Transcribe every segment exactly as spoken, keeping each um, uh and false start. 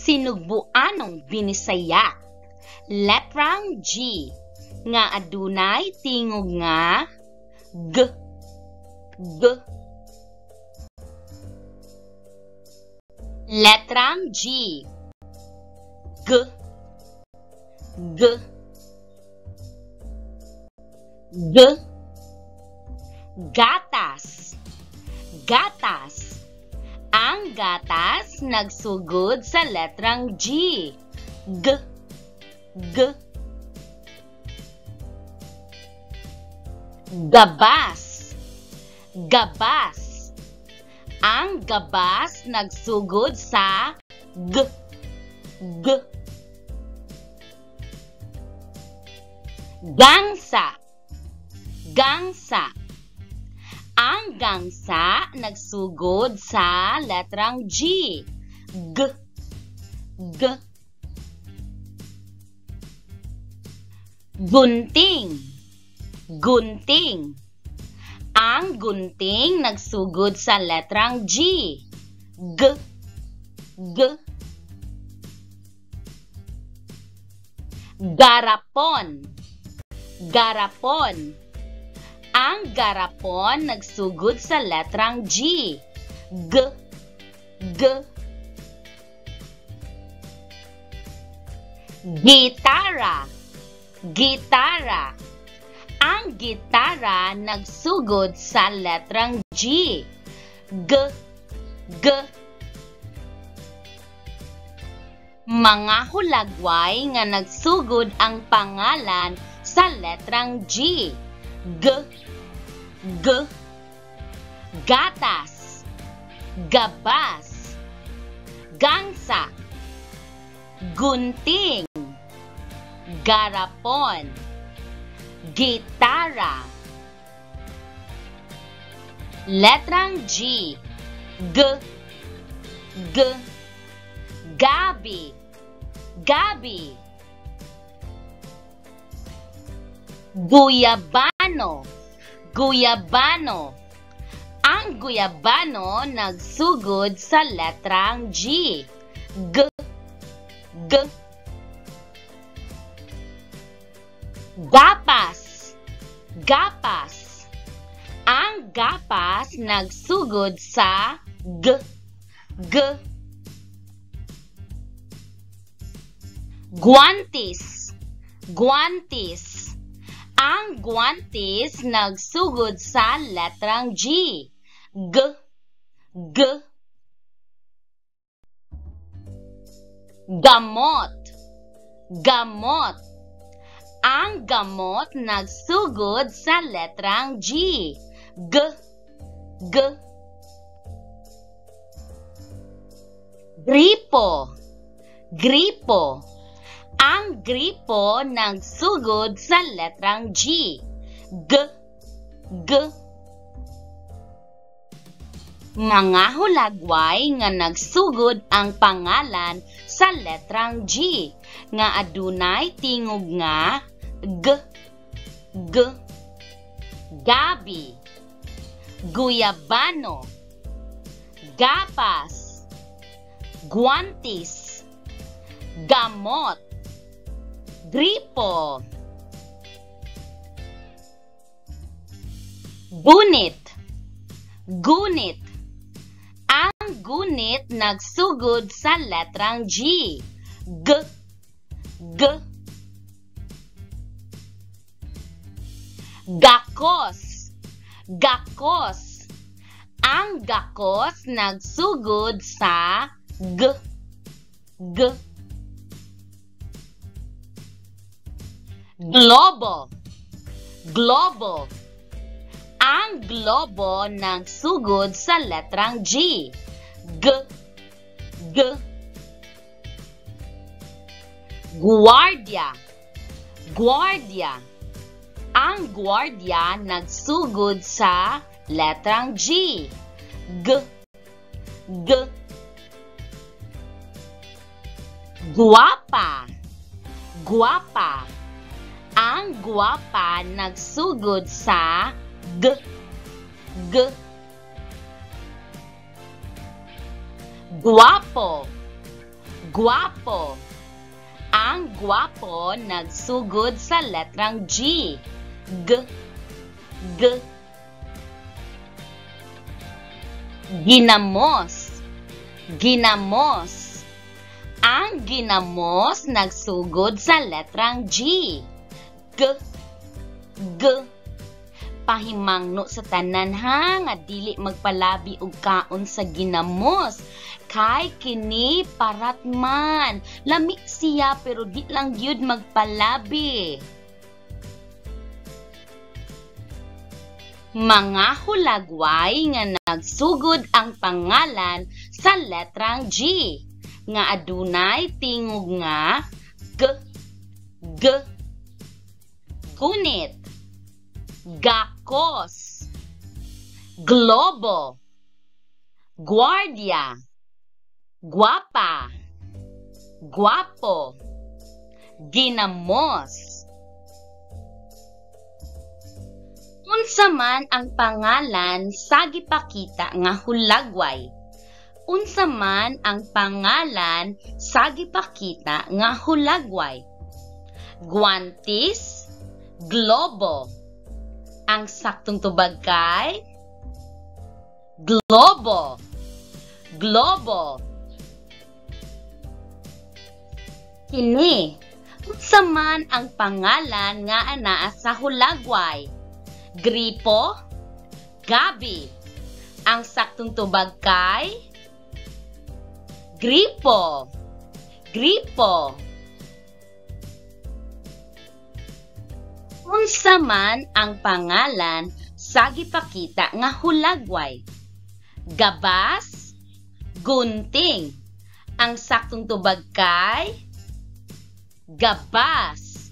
Sinugbuan ng binisaya. Letrang G nga adunay tingog nga G. G. Letrang G. G. G. G. Gatas. Gatas. Ang gatas nagsugod sa letrang G. G. G. Gabas. Gabas. Ang gabas nagsugod sa G. G. Gangsa. Gangsa. Ang gangsa nagsugod sa letrang G. G. G. Gunting. Gunting. Ang gunting nagsugod sa letrang G. G. G. Garapon. Garapon. Ang garapon nagsugod sa letrang G. G. G. Gitara. Gitara. Ang gitara nagsugod sa letrang G. G. G. Mga hulagway nga nagsugod ang pangalan sa letrang G. G. G. Gatas. Gabas. Gangsa. Gunting. Garapon. Gitara. Letrang G. G. G. Gabi. Gabi. Guyabano. Guyabano. Ang guyabano nagsugod sa letrang G. G. G. Gapas. Gapas. Ang gapas nagsugod sa G. G. Guantes. Guantes. Ang guantes nagsugod sa letrang G. G. G. Gamot. Gamot. Ang gamot nagsugod sa letrang G. G. G. Gripo. Gripo. Ang gripo nagsugod sa letrang G. G. G. Mga hulagway nga nagsugod ang pangalan sa letrang G nga adunay tingog nga G. G. Gabi. Guyabano. Gapas. Guantes. Gamot. Gripo. Gunit. Gunit. Ang gunit nagsugod sa letrang G. G. G. Gakos. Gakos. Ang gakos nagsugod sa G. G. Globo. Globo. Ang globo nagsugod sa letrang G. G. G. Guardia. Guardia. Ang guardia nagsugod sa letrang G. G. G. Guwapa. Guwapa. Ang guwapa nagsugod sa G. G. Guwapo. Guwapo. Ang guwapo nagsugod sa letrang G. G. G. Ginamos. Ginamos. Ang ginamos nagsugod sa letrang G. G. G. Pahimangno sa tanan ha nga dili magpalabi og kaon sa ginamos. Kay kini parat man. Lami siya pero di lang gyud magpalabi. Mga hulagway nga nagsugod ang pangalan sa letrang G nga adunay tingog nga G. G. Kunit. Gakos. Globo. Guardia. Guwapa. Guwapo. Ginamos. Unsa man ang pangalan sa gipakita nga hulagway? Unsa man ang pangalan sa gipakita nga hulagway? Guantes. Globo. Ang saktong tubag kay globo. Globo. Kini, unsa man ang pangalan nga anaa sa hulagway? Gripo. Gabi. Ang saktong tubag kay gripo. Gripo. Unsa man ang pangalan sa gipakita nga hulagway? Gabas. Gunting. Ang saktong tubag kay gabas.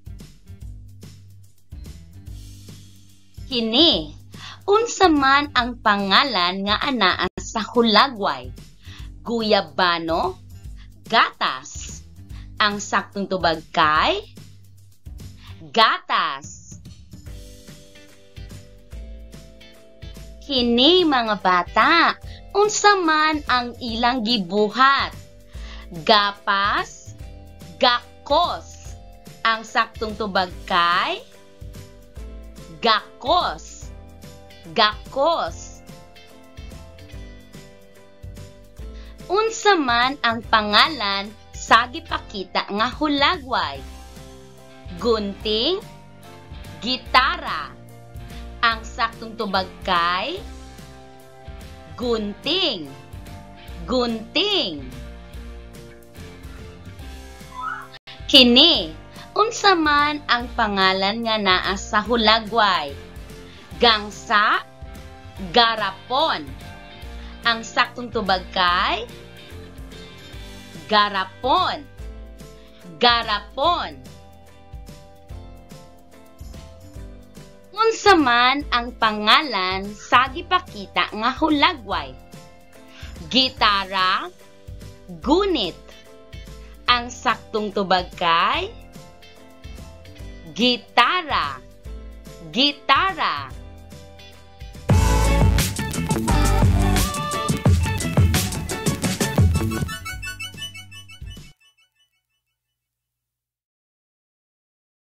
Kini, unsa man ang pangalan nga anaa sa hulagway? Guyabano. Gatas. Ang saktong tubag kay gatas. Kini mga bata, unsa man ang ilang gibuhat? Gapas. Gakos. Ang saktong tubag kay gakos. Gakos. Unsa man ang pangalan sa gipakita nga hulagway? Gunting. Gitara. Ang saktong tubag kay gunting. Gunting. Kini, unsa man ang pangalan nga naa sa hulagway? Gangsa. Garapon. Ang saktong tubag kay garapon. Garapon. Unsa man ang pangalan sa gipakita nga hulagway? Gitara. Gunit. Ang saktong tubag kay gitara. Gitara.